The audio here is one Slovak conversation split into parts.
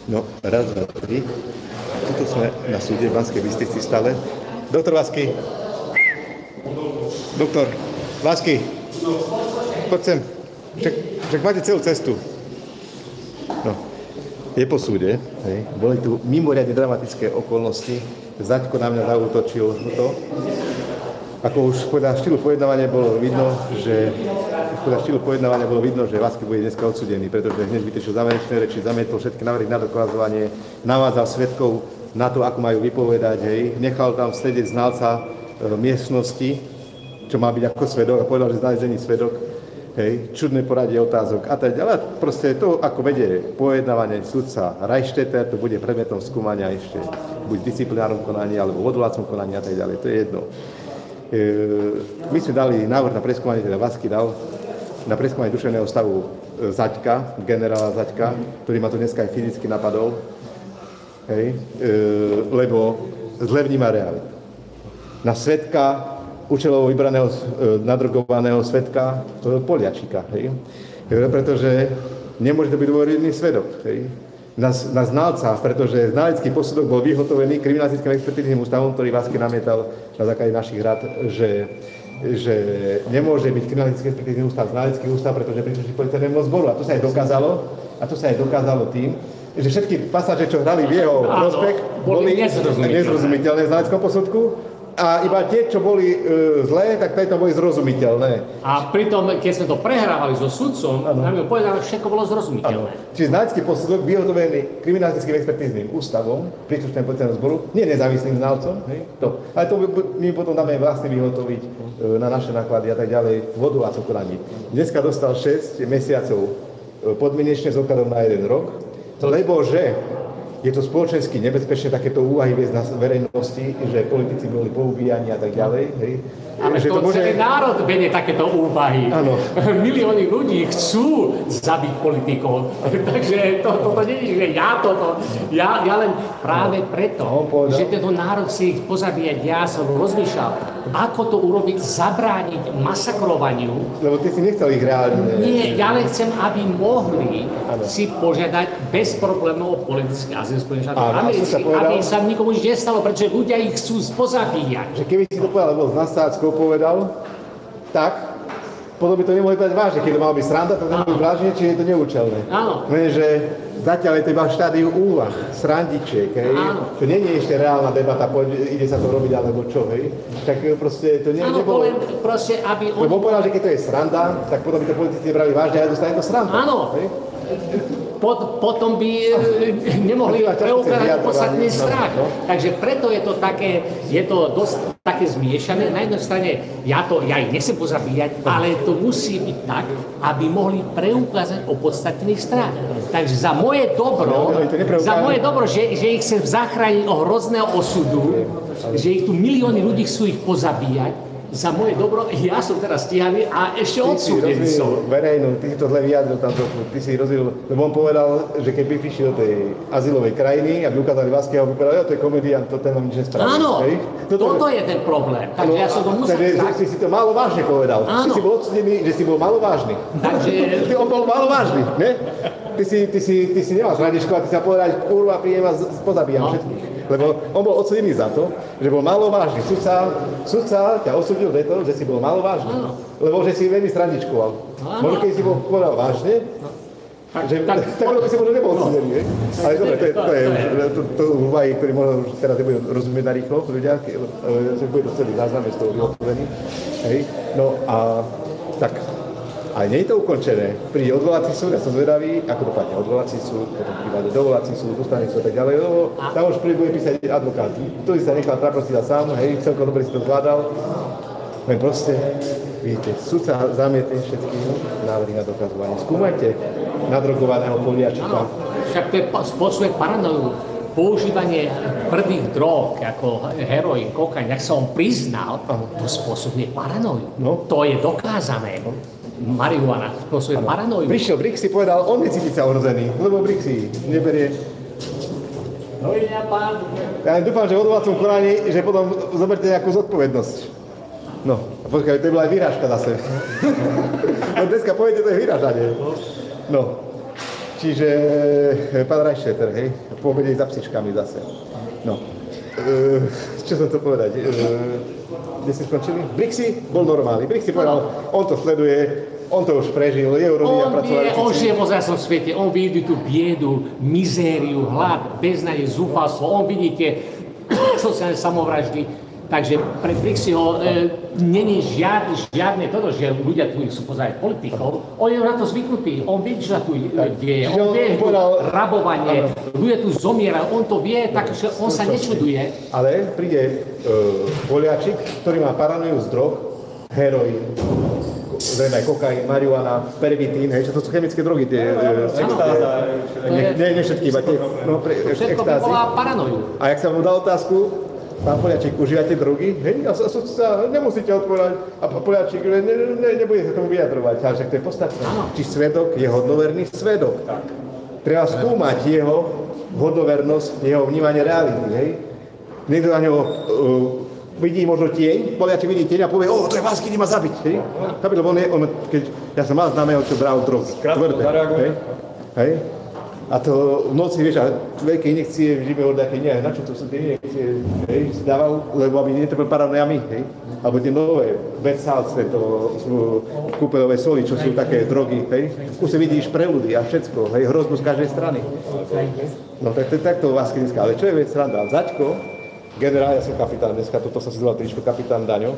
No, raz, dva, tri. Tuto sme na súde v Banskej Bystrici stále. Doktor Vasky. Doktor Vasky. Poď sem. Však máte celú cestu. No, je po súde. Hej. Boli tu mimoriadne dramatické okolnosti. Zaďko na mňa zaútočil to. Ako už podľa štýlu pojednávania bolo vidno, že Vasky bude dneska odsúdený, pretože hneď vytečil záverečné reči, zamietol všetky návrhy na dokazovanie, navádzal svedkov na to, ako majú vypovedať, hej. Nechal tam sedieť znalca miestnosti, čo má byť ako svedok, a povedal, že znalezený svedok, hej, čudné poradie otázok a tak ďalej. Proste to, ako vedie pojednávanie sudca Reichstetter, to bude predmetom skúmania ešte buď v disciplinárnom konaní, alebo v odvolacom konaní a tak ďalej, to je jedno. My sme dali návrh na preskúmanie, teda Vasky dal, na preskúmanie duševného stavu Zaďka, generála Zaďka, ktorý ma tu dneska aj fyzicky napadol, hej, lebo zle vníma realitu. Na svedka, účelovo vybraného, nadrogovaného svedka Poliačika, hej, pretože nemôže to byť dôveryhodný svedok, hej. Na znalca, pretože znalecký posudok bol vyhotovený kriminalistickým expertíznym ústavom, ktorý Vasky namietal na základe našich rád, že nemôže byť kriminalistický expertízny ústav znalecký ústav, pretože prísluší policajnému zboru. A to sa aj dokázalo tým, že všetky pasáže, čo hrali v jeho prospech, boli nezrozumiteľné v znaleckom posudku. A iba tie, čo boli zlé, tak tieto boli zrozumiteľné. A pritom, keď sme to prehrávali so sudcom, nám je povedané, že všetko bolo zrozumiteľné. Ano. Čiže znalecký posudok vyhotovený kriminalistickým expertízným ústavom, príslušným policajnému zboru, nie nezávislým znalcom, ale to my potom dáme vlastne vyhotoviť na naše náklady a tak ďalej v odvolacom konaní. Dneska dostal 6 mesiacov podmienečne s odkladom na 1 rok, lebo že je to spoločensky nebezpečné takéto úvahy viesť na verejnosti, že politici boli poubíjani a tak ďalej. Hej. Ale to celý národ vedie takéto úvahy. Áno. Milióny ľudí chcú zabiť politikov. Takže toto nie je, že ja len práve preto, že tento národ si ich pozabíjať, ja som rozmýšľal, ako to urobiť, zabrániť masakrovaniu. Lebo ty si nechcel ich reálne. Nie, ja len chcem, aby mohli si požiadať bez problémov o politický azyl Spojených štátov amerických, aby sa nikomu nič nestalo, pretože ľudia ich chcú pozabíjať. Že keby si to povedal, lebo z nasádzkou povedal, tak potom by to nemohli povedať vážne. Keď to malo byť sranda, to nemohli vážne, či je to neúčelné. Áno. Lenže zatiaľ je to iba v štádiu úvah, srandičiek, hej. To nie je ešte reálna debata, ide sa to robiť, alebo čo, hej. Tak proste to nebolo. Áno, proste, aby on... Lebo povedal, že keď to je sranda, tak potom by to politici nebrali vážne a dostane to sranda. Áno. Hej. Potom by nemohli preukázať podstatný strach. Takže preto je to také, dosť také zmiešané. Na jednej strane ja ich nechcem pozabíjať, ale to musí byť tak, aby mohli preukázať opodstatnený strach. Takže za moje dobro, že ich chcem zachrániť od hrozného osudu, že ich tu milióny ľudí chcú ich pozabíjať, za moje dobro, ja som teraz stíhaný a ešte odsúdený som. Verejnú, ty si to zle vyjadril tam trochu, ty si rozdiel, lebo on povedal, že keď by prišli do tej azylovej krajiny, aby ukázali Vaskyho, aby povedal, to je komediant, to ten vám nič nespraví. Áno, toto je ten problém, takže ja som to musel... Takže si to málo vážne povedal, ty si bol odsúdený, že si bol málo vážny. Takže... On bol málo vážny, ne? Ty si nemal srandičko a ty sa povedať, kurva, príjem vás pozabíjam všetkých. Lebo on bol odsúdený za to, že bol málo vážny. Sudca ťa odsúdil za to, že si bol málo vážny. Lebo že si veľmi srandičkoval. Možno keď si bol povedal vážne, tak si možno nebol odsúdený. Ale dobre, to úvahy, ktoré možno teraz nebudem rozumieť na rýchlo ľudia, že bude to celý záznam, z toho vyhotovený. No a tak... Ale nie je to ukončené. Príde odvolací súd, ja som zvedavý, ako dopadne odvolací súd, potom príde dovolací súd, ústavný súd a tak ďalej, lebo tam už bude písať advokát, ktorý sa nechal tráprostiť sám, hej, celkom dobre si to zvládal. Len proste, viete, súd sa zamietne všetky návrhy na dokazovanie. Skúmajte nadrogovaného Poliačika. Však to je spôsobuje paranoju. Používanie prvých drog, ako heroín, kokain, ak sa on priznal, to spôsobuje paranoju. No. To je dokázané. Marihuana spôsobuje paranoju. Prišiel Brix si povedal, on necíti sa ohrozený, lebo Brix si neberie. No ja pán. Ja dúfam, že v odvolacom konaní, že potom zoberte nejakú zodpovednosť. No, a počkaj, to je bola aj vyrážka zase. No dneska poviete, to je vyrážanie. No. Čiže pán Reichstetter, hej, pôjde za psičkami zase. No, čo som to povedať? Kde si skončili? Brixy bol normálny. Brixy povedal, on to sleduje, on to už prežil, jeho rodina pracovali. On žije vo zásnom svete, on vidí tú biedu, mizériu, hlad, beznadej, zúfalstvo, on vidí tie sociálne samovraždy. Takže pre Brixyho není žiadne toto, že ľudia tu sú pozerať politikov. On je na to zvyknutý, on vie, čo tu deje, on vie, rabovanie, ľudia tu zomierajú, on to vie, takže on sa nečuduje. Ale príde Poliačik, ktorý má paranoju z drog, heroín, zrejme aj kokain, marihuana, pervitín, hej, čo to sú chemické drogy, tie extáza, nie všetky, iba tie, no, všetko by bola paranoju. A jak sa mu dal otázku, pán Poliačik, užívate drogy? Hej, a sa nemusíte odpovedať. A pán Poliačik, nebude sa tomu vyjadrovať, ale však to je podstatné. Či svedok je hodnoverný svedok. Treba skúmať jeho hodnovernosť, jeho vnímanie reality, hej. Niekto na neho vidí možno tieň, Poliačik vidí tieň a povie, to je Vasky, idem ma zabiť, hej. Lebo ja som mal známeho, čo bral drogy. Tvrdé, hej. A to v noci, vieš, a veľké injekcie v žime od nejakej nie, na čo to sú tie injekcie, hej, dával, lebo aby netrpel paranojami, hej, alebo tie nové, Versalce, to sú kúpeľové soli, čo sú také drogy, hej, v kuse vidíš preľudy a všetko, hej, hrozbu z každej strany. No tak to vás dneska, ale čo je vec sranda? Zaďko, generál, ja som kapitán dneska, toto som si zvolal tričko, kapitán Daňo,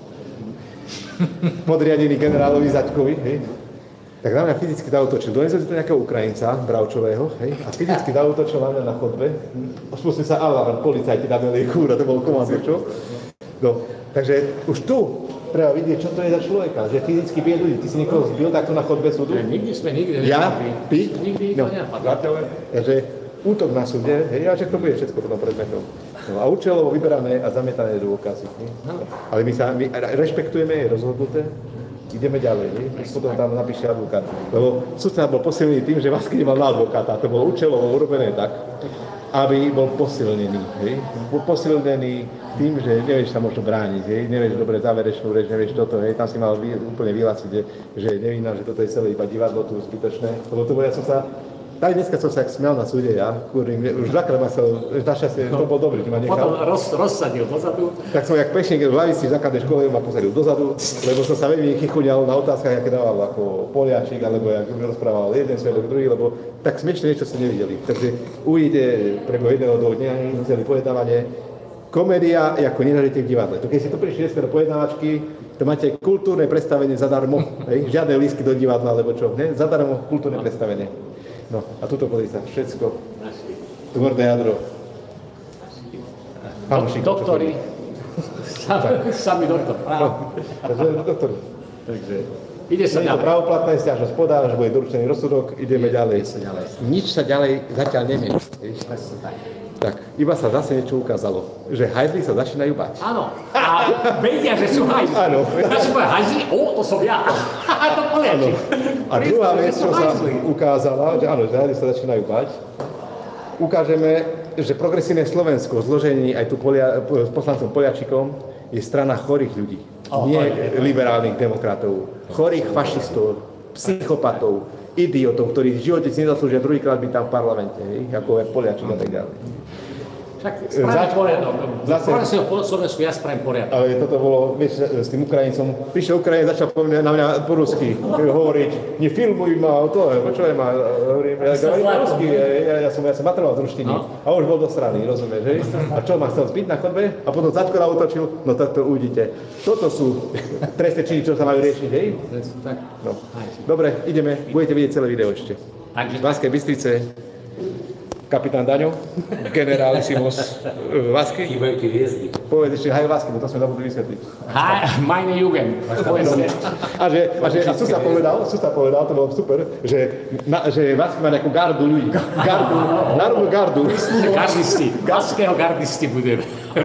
podriadený generálovi Zaďkovi, hej. Tak na mňa fyzicky dal útočil. Donesol si to nejakého Ukrajinca, Bravčového, hej, a fyzicky dal útočil na mňa na chodbe. Spustil sa alarm, policajti na Belej Kúra, to bol komandor, čo? No, takže už tu treba vidieť, čo to je za človeka, že fyzicky bije ľudí. Ty si niekoho zbil takto na chodbe súdu? Nikdy sme nikdy ja? Ty? Nikdy to nenapadlo. Takže útok na súde, hej, a že to bude všetko potom predmetom. No, a účelovo vyberané a zamietané dôkazy. Ale my rešpektujeme, je rozhodnuté. Ideme ďalej, nie? Potom tam napíše advokát. Lebo sudca bol posilnený tým, že Vasky nemal na advokáta. To bolo účelovo urobené tak, aby bol posilnený. Hej? Bol posilnený tým, že nevieš sa možno brániť, hej? Nevieš dobre záverečnú reč, nevieš toto, hej? Tam si mal úplne vyhlásiť, že je nevinná, že toto je celé iba divadlo, tu zbytočné. Lebo to ja som sa... Tak dneska som sa smial na súde, ja, už dvakrát ma sa, našťastie, to bol dobrý, ty ma nechal. Potom rozsadil dozadu. Tak som jak pešník v lavici v základnej škole ma posadil dozadu, lebo som sa veľmi chychuňal na otázkach, aké dával ako Poliačik, alebo jak rozprával jeden svedok, druhý, lebo tak smiešne niečo ste nevideli. Takže uvidíte preko jedného, dvoch dňa, celé pojednávanie. Komédia, ako nenažete v divadle. To keď si tu prišli dneska do pojednávačky, to máte kultúrne predstavenie zadarmo, hej? Žiadne lístky do divadla, alebo čo, ne? Zadarmo kultúrne predstavenie. No, a tuto pozri sa, všetko, tvrdé jadro. Doktori, sami doktor, právo. Doktor. Takže ide sa ďalej. Pravoplatná sťažnosť podáš, bude doručený rozsudok, ideme ďalej. Nič sa ďalej zatiaľ nevie. Tak, iba sa zase niečo ukázalo, že hajdli sa začínajú bať. Áno, a vedia, že sú hajdli. Áno. Začínajú povedať, hajdli, to som ja. To Poliačik. A druhá vec, čo sa ukázala, že áno, že hajdli sa začínajú bať, ukážeme, že progresívne Slovensko, zložení aj tu s poslancom Poliačikom, je strana chorých ľudí. Nie liberálnych demokratov. Chorých fašistov, psychopatov, idiotov, ktorí v živote si nezaslúžia druhýkrát byť tam v parlamente, ako je Poliačik a tak ďalej. Však spravím poriadok. Progresívne po Slovensku ja spravím poriadok. Ale toto bolo, vieš, s tým Ukrajincom. Prišiel Ukrajinec, začal na mňa po rusky hovoriť, nefilmuj ma, čo je ma, hovorím, ja hovorím po rusky, ja som matroval z ruštiny. A už bol do strany, rozumieš, hej? A čo, ma chcel zbiť na chodbe? A potom Zaďko nautočil, no tak to uvidíte. Toto sú trestné činy, čo sa majú riešiť, hej? No. Dobre, ideme, budete vidieť celé video ešte. V Banskej Bystrice kapitán Daňo, generálisimos Vasky. Veľké hviezdy. Povedz ešte, haj Vasky, bo to sme zabudli vysvetliť. Haj, meine Jugend. A že Susa povedal, to bolo super, že Vasky má nejakú gardu ľudí. Národnú gardu. Gardisti. Vaského gardisti budeme.